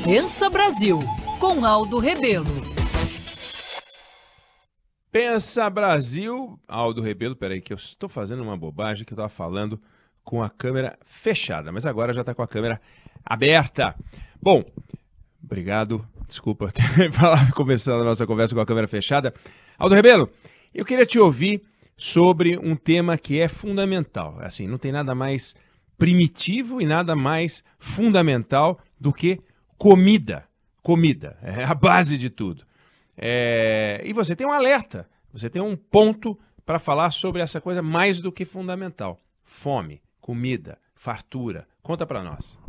Pensa Brasil, com Aldo Rebelo. Pensa Brasil, Aldo Rebelo, peraí que eu estou fazendo uma bobagem que eu estava falando com a câmera fechada, mas agora já está com a câmera aberta. Bom, obrigado, desculpa ter começando a nossa conversa com a câmera fechada. Aldo Rebelo, eu queria te ouvir sobre um tema que é fundamental. Assim, não tem nada mais primitivo e nada mais fundamental do que comida. Comida é a base de tudo. E você tem um alerta, você tem um ponto para falar sobre essa coisa mais do que fundamental. Fome, comida, fartura. Conta para nós.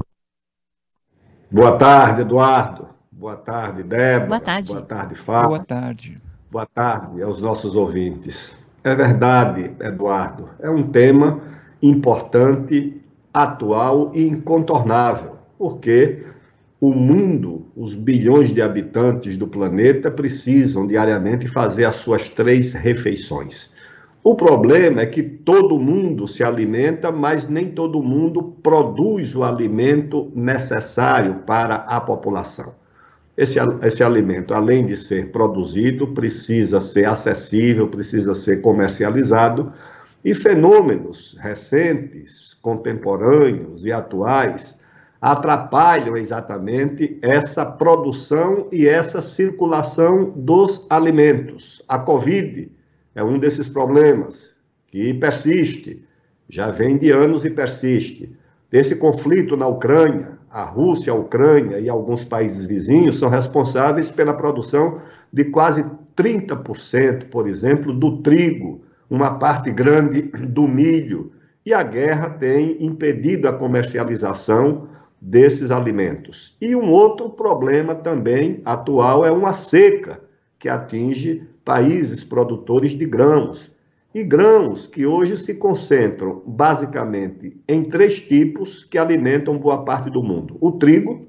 Boa tarde, Eduardo. Boa tarde, Débora. Boa tarde. Boa tarde, Fábio. Boa tarde. Boa tarde aos nossos ouvintes. É verdade, Eduardo, é um tema importante, atual e incontornável, porque o mundo, os bilhões de habitantes do planeta precisam diariamente fazer as suas 3 refeições. O problema é que todo mundo se alimenta, mas nem todo mundo produz o alimento necessário para a população. Esse alimento, além de ser produzido, precisa ser acessível, precisa ser comercializado, e fenômenos recentes, contemporâneos e atuais atrapalham exatamente essa produção e essa circulação dos alimentos. A Covid é um desses problemas que persiste, já vem de anos e persiste. Esse conflito na Ucrânia, a Rússia, a Ucrânia e alguns países vizinhos são responsáveis pela produção de quase 30%, por exemplo, do trigo, uma parte grande do milho, e a guerra tem impedido a comercialização desses alimentos. E um outro problema também atual é uma seca que atinge países produtores de grãos. E grãos que hoje se concentram basicamente em 3 tipos que alimentam boa parte do mundo: o trigo,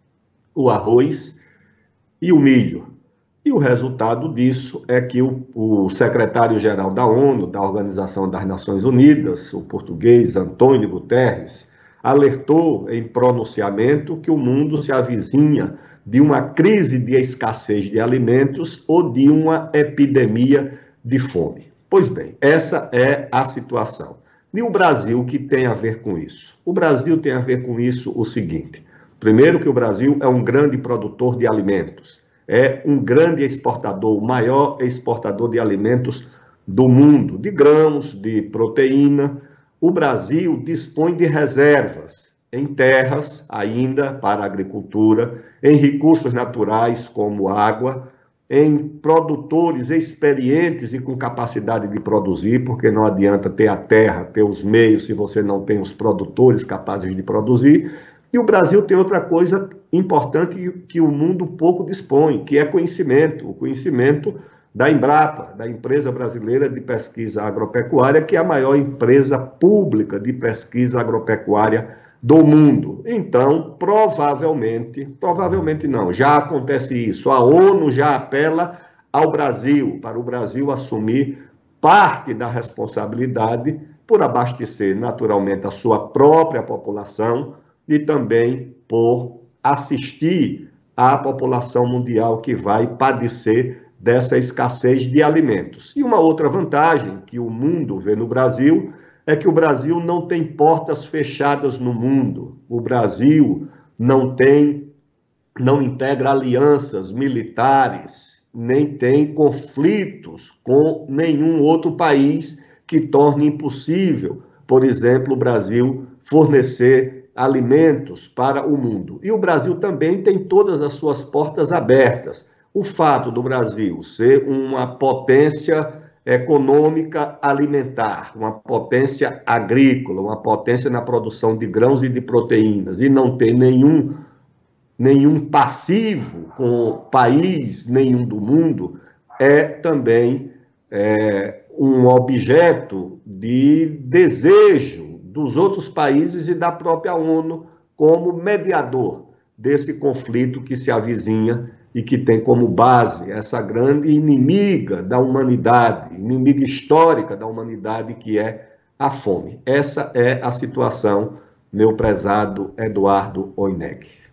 o arroz e o milho. E o resultado disso é que o secretário-geral da ONU, da Organização das Nações Unidas, o português Antônio Guterres, alertou em pronunciamento que o mundo se avizinha de uma crise de escassez de alimentos ou de uma epidemia de fome. Pois bem, essa é a situação. E o Brasil, o que tem a ver com isso? O Brasil tem a ver com isso o seguinte: primeiro, que o Brasil é um grande produtor de alimentos, é um grande exportador, o maior exportador de alimentos do mundo, de grãos, de proteína. O Brasil dispõe de reservas em terras ainda para a agricultura, em recursos naturais como água, em produtores experientes e com capacidade de produzir, porque não adianta ter a terra, ter os meios, se você não tem os produtores capazes de produzir. E o Brasil tem outra coisa importante que o mundo pouco dispõe, que é conhecimento, o conhecimento da Embrapa, da Empresa Brasileira de Pesquisa Agropecuária, que é a maior empresa pública de pesquisa agropecuária do mundo. Então, provavelmente não, já acontece isso. A ONU já apela ao Brasil, para o Brasil assumir parte da responsabilidade por abastecer naturalmente a sua própria população e também por assistir a população mundial que vai padecer dessa escassez de alimentos. E uma outra vantagem que o mundo vê no Brasil é que o Brasil não tem portas fechadas no mundo. O Brasil não integra alianças militares, nem tem conflitos com nenhum outro país que torne impossível, por exemplo, o Brasil fornecer alimentos para o mundo. E o Brasil também tem todas as suas portas abertas. O fato do Brasil ser uma potência econômica alimentar, uma potência agrícola, uma potência na produção de grãos e de proteínas, e não ter nenhum passivo com país nenhum do mundo, é também um objeto de desejo dos outros países e da própria ONU como mediador desse conflito que se avizinha e que tem como base essa grande inimiga da humanidade, inimiga histórica da humanidade, que é a fome. Essa é a situação, meu prezado Eduardo Oineg.